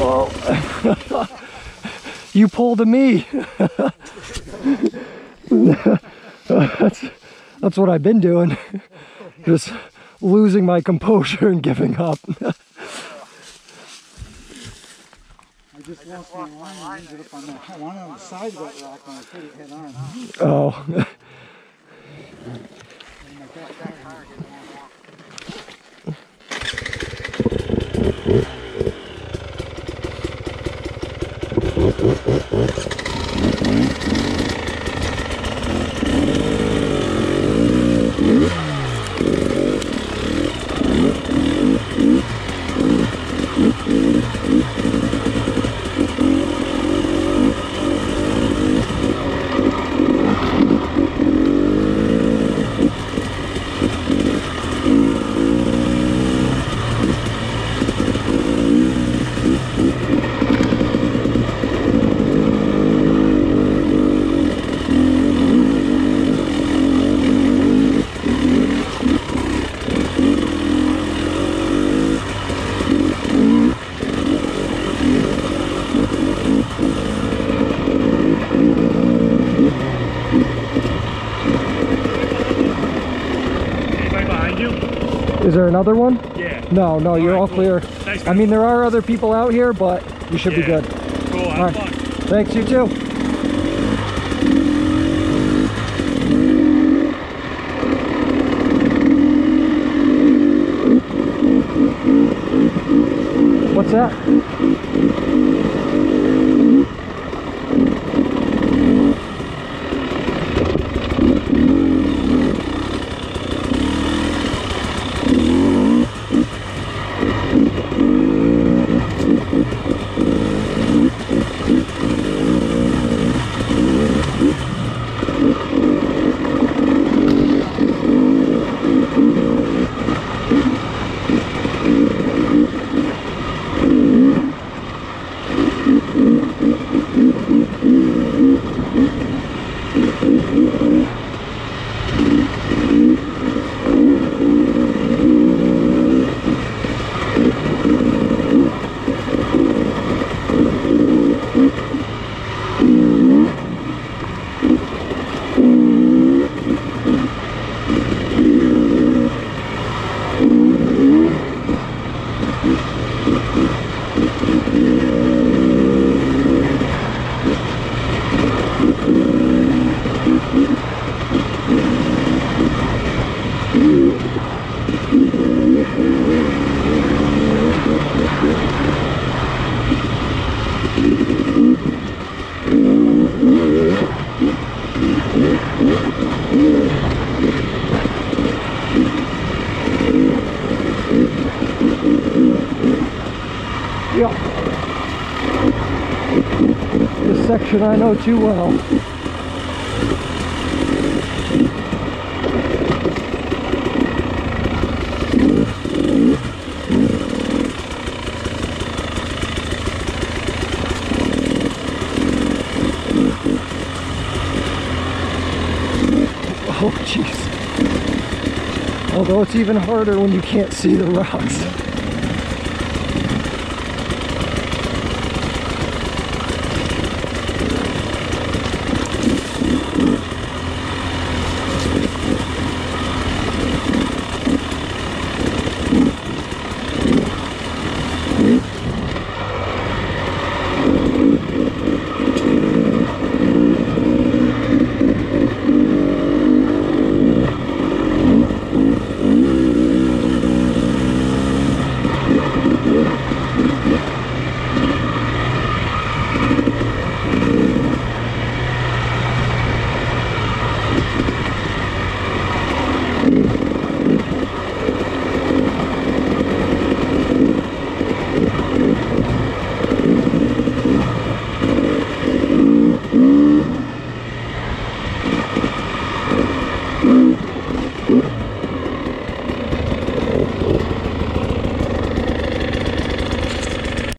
Oh. You pulled a me. That's what I've been doing. Just losing my composure and giving up. I just lost my line and ended up on the, I wanted on the side of that rock when I put it head on. Oh. Is there another one? Yeah. No, you're all clear. Thanks, I mean, there are other people out here, but you should be good. Cool, have fun. Thanks, you too. What's that? Yeah. This section I know too well. Oh, jeez. Although it's even harder when you can't see the rocks.